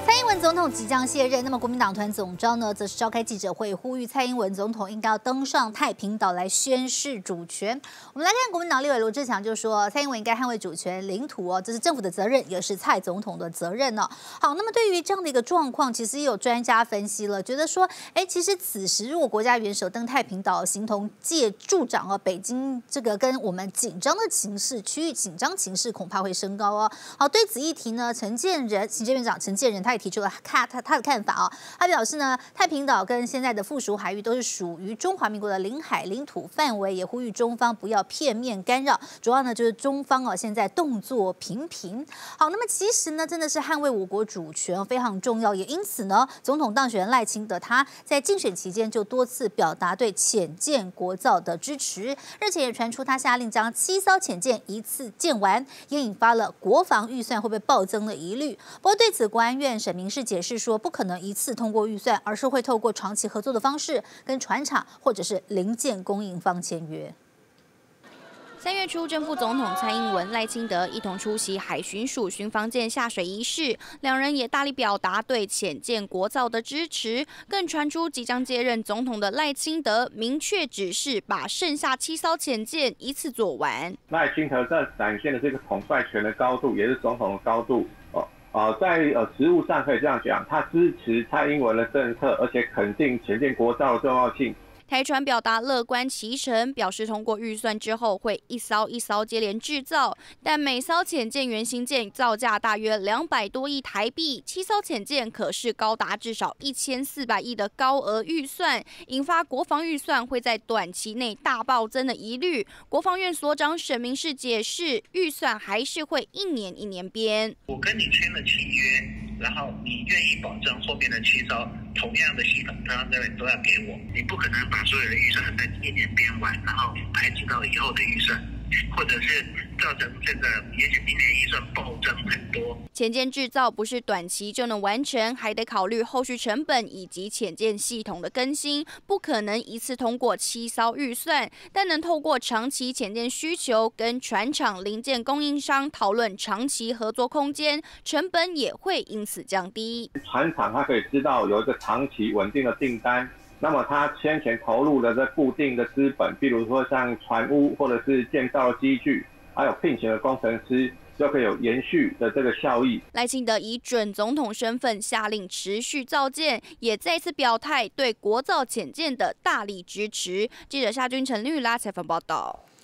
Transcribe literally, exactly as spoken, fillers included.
蔡英文总统即将卸任，那么国民党团总召呢，则是召开记者会，呼吁蔡英文总统应该要登上太平岛来宣示主权。我们来看国民党立委罗志强就说，蔡英文应该捍卫主权、领土哦，这是政府的责任，也是蔡总统的责任哦。好，那么对于这样的一个状况，其实也有专家分析了，觉得说，哎，其实此时如果国家元首登太平岛，形同借助长哦，北京这个跟我们紧张的情势、区域紧张情势恐怕会升高哦。好，对此议题呢，陈建仁行政院长陈建仁他也提出了看他他的看法啊、哦，他表示呢，太平岛跟现在的附属海域都是属于中华民国的领海领土范围，也呼吁中方不要片面干扰。主要呢就是中方啊现在动作频频。好，那么其实呢，真的是捍卫我国主权非常重要，也因此呢，总统当选人赖清德他在竞选期间就多次表达对潜舰国造的支持，日前也传出他下令将七艘潜舰一次建完，也引发了国防预算会不会暴增的疑虑。不过对此，国安院沈明是解释说，不可能一次通过预算，而是会透过长期合作的方式，跟船厂或者是零件供应方签约。 三月初，正副总统蔡英文、赖清德一同出席海巡署巡防舰下水仪式，两人也大力表达对潜舰国造的支持。更传出即将接任总统的赖清德明确指示，把剩下七艘潜舰一次做完。 赖清德这展现的这个统帅权的高度，也是总统的高度。呃，在呃实务上可以这样讲，他支持蔡英文的政策，而且肯定潜舰国造的重要性。 台船表达乐观其成，表示通过预算之后会一艘一艘接连制造，但每艘潜舰原型舰造价大约两百多亿台币，七艘潜舰可是高达至少一千四百亿的高额预算，引发国防预算会在短期内大暴增的疑虑。国防院所长沈明世解释，预算还是会一年一年编。 我跟你签了契约。然后你愿意保证后面的七艘同样的系统，它都都要给我，你不可能把所有的预算在一年编完，然后排挤到以后的预算，或者是造成这个也许今年预算暴增很多。 潜舰制造不是短期就能完成，还得考虑后续成本以及潜舰系统的更新，不可能一次通过七艘预算，但能透过长期潜舰需求跟船厂零件供应商讨论长期合作空间，成本也会因此降低。 船厂它可以知道有一个长期稳定的订单，那么他先前投入的这固定的资本，比如说像船屋或者是建造的机具，还有聘请的工程师，就可以有延续的这个效益。 赖清德以准总统身份下令持续造舰，也再次表态对国造潜舰的大力支持。记者夏君、陈绿拉采访报道。